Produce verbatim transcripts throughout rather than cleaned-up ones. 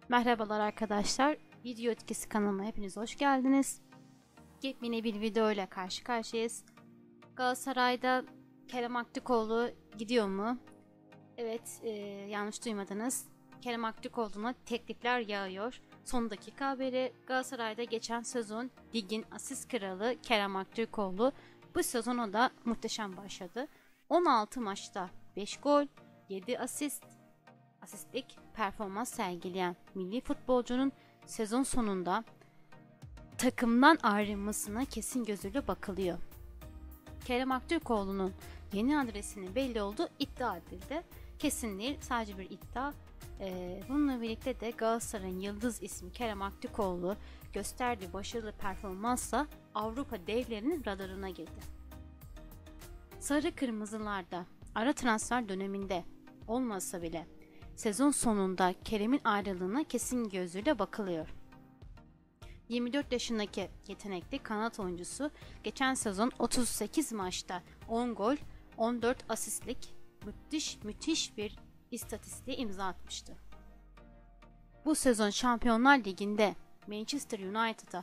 Merhabalar arkadaşlar, Video Etkisi kanalıma hepiniz hoş geldiniz. Yepyeni bir video ile karşı karşıyayız. Galatasaray'da Kerem Aktürkoğlu gidiyor mu? Evet, e, yanlış duymadınız. Kerem Aktürkoğlu'na teklifler yağıyor. Son dakika haberi: Galatasaray'da geçen sezon ligin asist kralı Kerem Aktürkoğlu bu sezona da muhteşem başladı. on altı maçta beş gol, yedi asist, asistlik performans sergileyen milli futbolcunun sezon sonunda takımdan ayrılmasına kesin gözüyle bakılıyor. Kerem Aktürkoğlu'nun yeni adresinin belli olduğu iddia edildi. Kesin değil, sadece bir iddia. Ee, bununla birlikte de Galatasaray'ın yıldız ismi Kerem Aktürkoğlu gösterdiği başarılı performansla Avrupa devlerinin radarına girdi. Sarı Kırmızılarda ara transfer döneminde olmasa bile sezon sonunda Kerem'in ayrılığına kesin gözüyle bakılıyor. yirmi dört yaşındaki yetenekli kanat oyuncusu geçen sezon otuz sekiz maçta on gol, on dört asistlik müthiş müthiş bir istatistiğe imza atmıştı. Bu sezon Şampiyonlar Ligi'nde Manchester United'a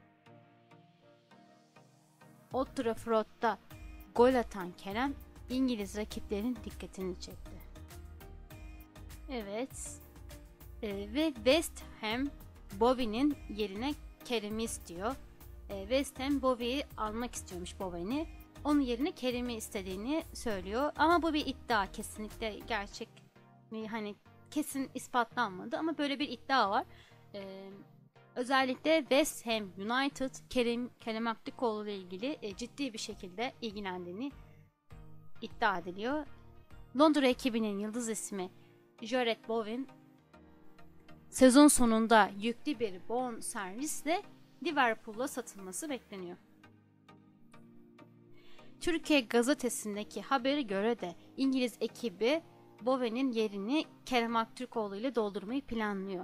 Old Trafford'da gol atan Kerem İngiliz rakiplerinin dikkatini çekti. Evet. Ee, ve West Ham Bobby'nin yerine Kerem'i istiyor. Ee, West Ham Bobby'yi almak istiyormuş, Bobby'ni. Onun yerine Kerem'i istediğini söylüyor. Ama bu bir iddia, kesinlikle gerçek mi, hani kesin ispatlanmadı ama böyle bir iddia var. Ee, özellikle West Ham United Kerem, Kerem Aktürkoğlu ile ilgili e, ciddi bir şekilde ilgilendiğini iddia ediliyor. Londra ekibinin yıldız ismi Jarrod Bowen sezon sonunda yüklü bir bon servisle Liverpool'a satılması bekleniyor. Türkiye gazetesindeki habere göre de İngiliz ekibi Bowen'in yerini Kerem Aktürkoğlu ile doldurmayı planlıyor.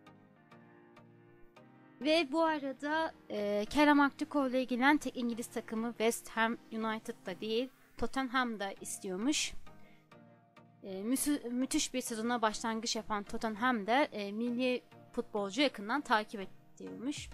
Ve bu arada e, Kerem Aktürkoğlu ile ilgilenen tek İngiliz takımı West Ham United'da değil, Tottenham'da istiyormuş. E, müthiş, müthiş bir sezona başlangıç yapan Tottenham'da e, milli futbolcu yakından takip ediyormuş.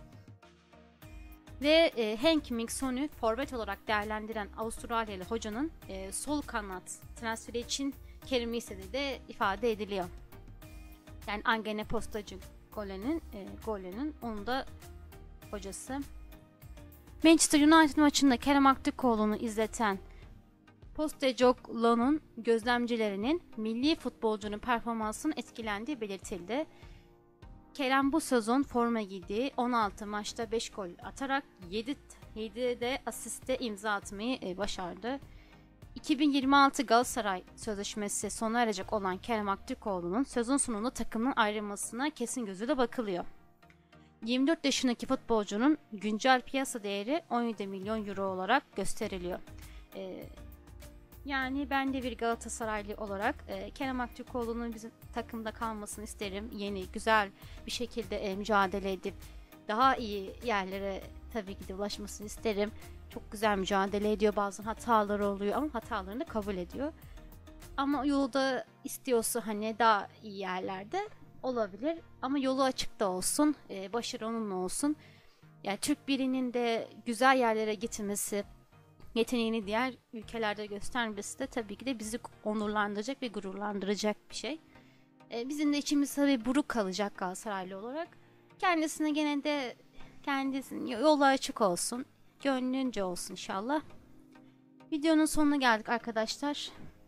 Ve e, Henk Mingson'u forvet olarak değerlendiren Avustralyalı hocanın e, sol kanat transferi için Kerem'i istediği de ifade ediliyor. Yani Angene Postacı Golen'in e, Golen'in onun da hocası. Manchester United maçında Kerem Aktürkoğlu'nu izleten Postecoglou'nun gözlemcilerinin milli futbolcunun performansının etkilendiği belirtildi. Kerem bu sezon forma giydiği on altı maçta beş gol atarak yedi, yedide asiste imza atmayı başardı. iki bin yirmi altı Galatasaray sözleşmesi sona erecek olan Kerem Aktürkoğlu'nun sezon sonunda takımdan ayrılmasına kesin gözüyle bakılıyor. yirmi dört yaşındaki futbolcunun güncel piyasa değeri on yedi milyon euro olarak gösteriliyor. Ee, Yani ben de bir Galatasaraylı olarak e, Kerem Aktürkoğlu'nun bizim takımda kalmasını isterim. Yeni, güzel bir şekilde e, mücadele edip daha iyi yerlere tabii ki de ulaşmasını isterim. Çok güzel mücadele ediyor. Bazen hataları oluyor ama hatalarını da kabul ediyor. Ama yolda istiyorsa hani daha iyi yerlerde olabilir. Ama yolu açık da olsun, e, başarı onunla olsun. Yani Türk birinin de güzel yerlere gitmesi, yeteneğini diğer ülkelerde göstermesi de tabii ki de bizi onurlandıracak ve gururlandıracak bir şey. Ee, bizim de içimiz tabii buruk kalacak Galatasaraylı olarak. Kendisine gene de kendisinin yolu açık olsun, gönlünce olsun inşallah. Videonun sonuna geldik arkadaşlar.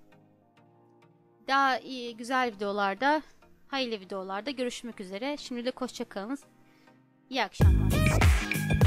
Daha iyi, güzel videolarda, hayırlı videolarda görüşmek üzere. Şimdilik hoşça kalınız. İyi akşamlar.